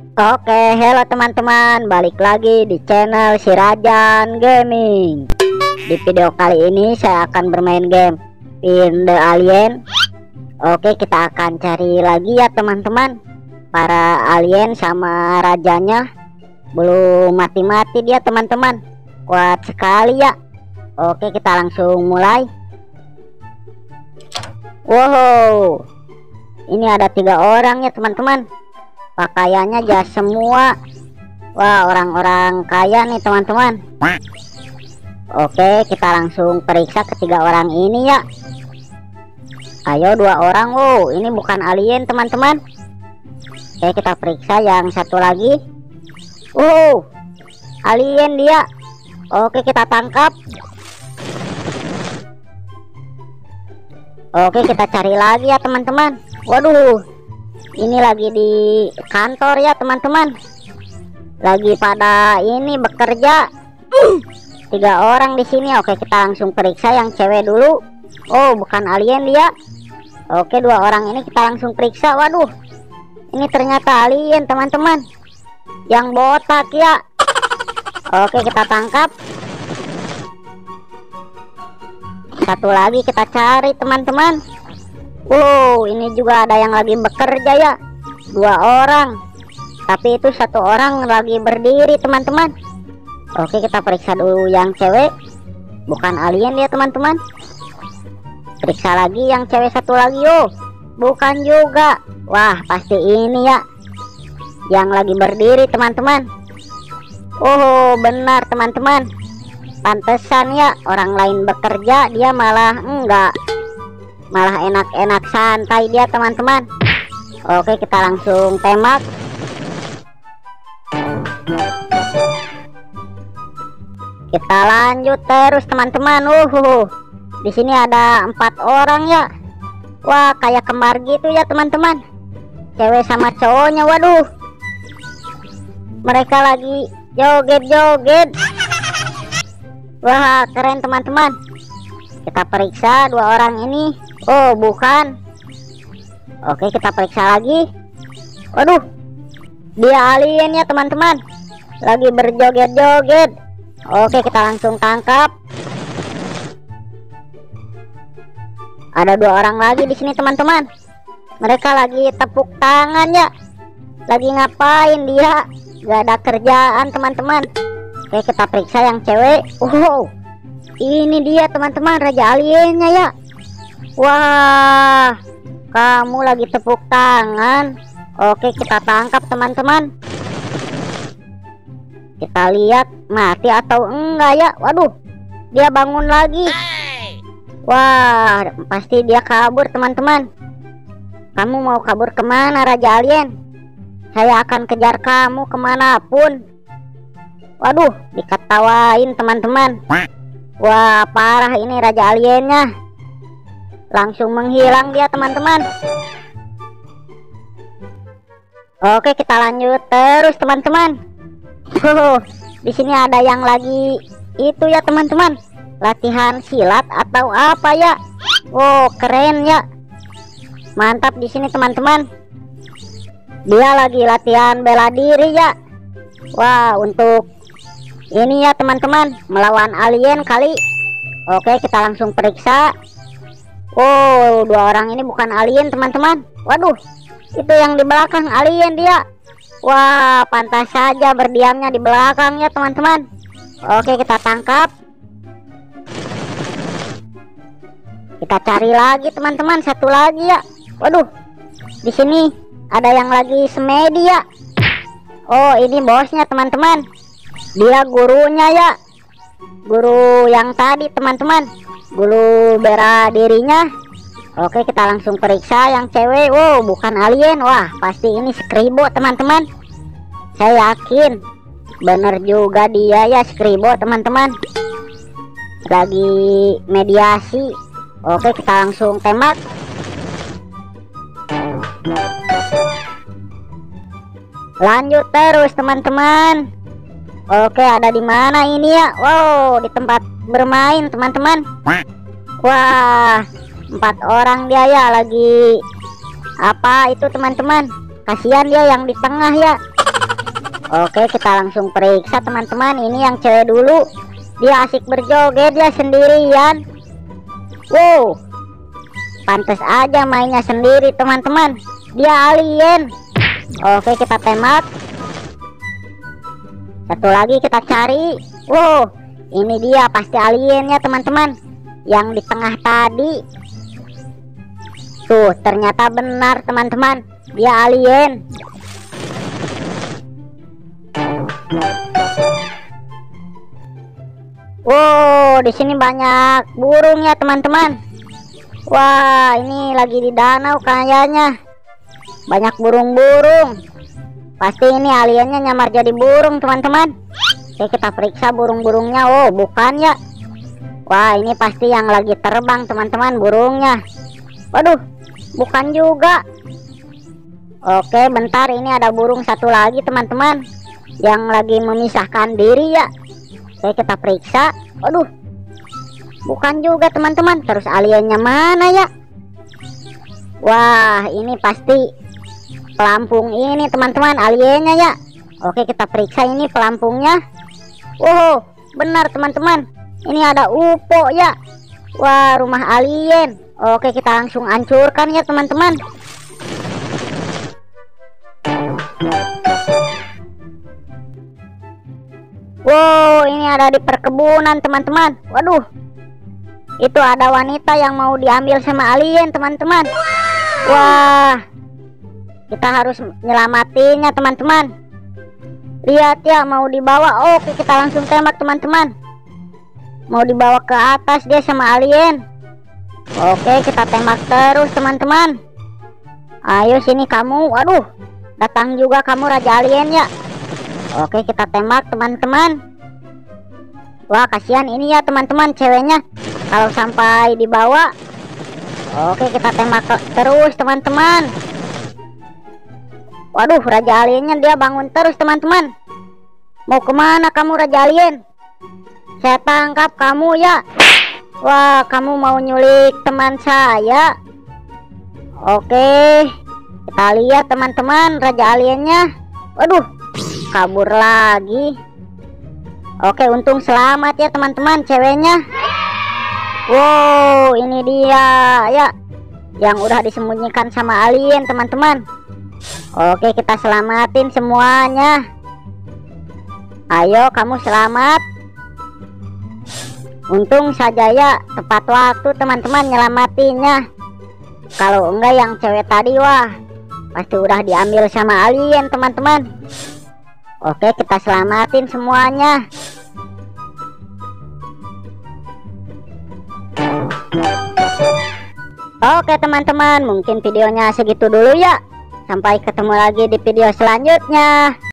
Oke, halo teman-teman, balik lagi di channel si Rajan Gaming. Di video kali ini saya akan bermain game Find the Alien. Oke, kita akan cari lagi ya teman-teman, para alien sama rajanya. Belum mati-mati dia teman-teman, kuat sekali ya. Oke, kita langsung mulai. Wow, ini ada 3 orang ya teman-teman, pakaiannya jas semua. Wah, orang-orang kaya nih teman-teman. Oke, kita langsung periksa ketiga orang ini ya. Ayo, 2 orang. Oh, ini bukan alien teman-teman. Oke, kita periksa yang satu lagi. Alien dia. Oke, kita tangkap. Oke, kita cari lagi ya teman-teman. Waduh, ini lagi di kantor ya teman-teman, lagi pada ini bekerja. 3 orang di sini. Oke, kita langsung periksa yang cewek dulu. Oh, bukan alien dia. Oke, 2 orang ini kita langsung periksa. Waduh, ini ternyata alien teman-teman, yang botak ya. Oke, kita tangkap. Satu lagi kita cari teman-teman. Ini juga ada yang lagi bekerja ya, 2 orang, tapi itu 1 orang lagi berdiri teman-teman. Oke, kita periksa dulu yang cewek. Bukan alien dia teman-teman. Periksa lagi yang cewek satu lagi. Bukan juga. Wah, pasti ini ya, yang lagi berdiri teman-teman. Benar teman-teman, pantesan ya, orang lain bekerja dia malah enggak, malah enak-enak santai dia teman-teman. Oke, kita langsung tembak. Kita lanjut terus teman-teman. Di sini ada 4 orang ya. Wah, kayak kembar gitu ya teman-teman, cewek sama cowoknya. Waduh, mereka lagi joget-joget. Wah, keren teman-teman. Kita periksa 2 orang ini. Bukan. Oke, kita periksa lagi. Waduh, dia alien ya teman-teman, lagi berjoget-joget. Oke, kita langsung tangkap. Ada 2 orang lagi di sini teman-teman. Mereka lagi tepuk tangan ya. Lagi ngapain dia? Gak ada kerjaan teman-teman. Oke, kita periksa yang cewek. Ini dia teman-teman, raja aliennya ya. Wah, kamu lagi tepuk tangan. Oke, kita tangkap teman-teman. Kita lihat mati atau enggak ya. Waduh, dia bangun lagi. Wah, pasti dia kabur teman-teman. Kamu mau kabur kemana, raja alien? Saya akan kejar kamu kemanapun. Waduh, diketawain teman-teman. Wah, parah ini raja aliennya. Langsung menghilang dia teman-teman. Oke, kita lanjut terus teman-teman. Di sini ada yang lagi itu ya teman-teman, latihan silat atau apa ya. Keren ya, mantap di sini teman-teman. Dia lagi latihan bela diri ya. Wah, untuk ini ya teman-teman, melawan alien kali. Oke, kita langsung periksa. 2 orang ini bukan alien teman-teman. Waduh, itu yang di belakang alien dia. Wah, pantas saja berdiamnya di belakang ya teman-teman. Oke, kita tangkap. Kita cari lagi teman-teman, satu lagi ya. Waduh, di sini ada yang lagi semedi ya. Ini bosnya teman-teman. Dia gurunya ya, guru yang tadi teman-teman, guru bela dirinya. Oke, kita langsung periksa yang cewek. Bukan alien. Wah, pasti ini Skribo teman-teman. Saya yakin bener juga dia ya, Skribo teman-teman, lagi mediasi. Oke, kita langsung tembak. Lanjut terus teman-teman. Oke, ada di mana ini ya? Di tempat bermain teman-teman. Wah, 4 orang dia ya, lagi apa itu teman-teman. Kasihan dia yang di tengah ya. Oke, kita langsung periksa teman-teman. Ini yang cewek dulu, dia asik berjoget dia sendirian. Wow, pantas aja mainnya sendiri teman-teman, dia alien. Oke, kita tembak. Satu lagi kita cari. Wow, ini dia pasti aliennya teman-teman, yang di tengah tadi. Tuh, ternyata benar teman-teman, dia alien. Wow, di sini banyak burung ya teman-teman. Wah, ini lagi di danau kayaknya. Banyak burung-burung. Pasti ini aliennya nyamar jadi burung teman-teman. Oke, kita periksa burung-burungnya. Oh, bukan ya. Wah, ini pasti yang lagi terbang teman-teman burungnya. Waduh, bukan juga. Oke, bentar, ini ada burung satu lagi teman-teman, yang lagi memisahkan diri ya. Oke, kita periksa. Waduh, bukan juga teman-teman. Terus aliennya mana ya? Wah, ini pasti pelampung ini teman-teman, aliennya ya. Oke, kita periksa ini pelampungnya. Wow, benar teman-teman, ini ada UFO ya. Wah, rumah alien. Oke, kita langsung hancurkan ya teman-teman. Wow, ini ada di perkebunan teman-teman. Waduh, itu ada wanita yang mau diambil sama alien teman-teman. Wah, kita harus menyelamatkannya teman-teman. Lihat ya, mau dibawa. Oke, kita langsung tembak teman-teman. Mau dibawa ke atas dia sama alien. Oke, kita tembak terus teman-teman. Ayo sini kamu. Waduh, datang juga kamu raja alien ya. Oke, kita tembak teman-teman. Wah, kasihan ini ya teman-teman ceweknya kalau sampai dibawa. Oke, kita tembak terus teman-teman. Waduh, raja aliennya dia bangun terus teman-teman. Mau kemana kamu raja alien? Saya tangkap kamu ya. Wah, kamu mau nyulik teman saya. Oke, kita lihat teman-teman raja aliennya. Waduh, kabur lagi. Oke, untung selamat ya teman-teman ceweknya. Wow, ini dia ya, yang udah disembunyikan sama alien teman-teman. Oke, kita selamatin semuanya. Ayo kamu selamat. Untung saja ya tepat waktu teman-teman nyelamatinnya. Kalau enggak yang cewek tadi, wah pasti udah diambil sama alien teman-teman. Oke, kita selamatin semuanya. Oke teman-teman, mungkin videonya segitu dulu ya. Sampai ketemu lagi di video selanjutnya.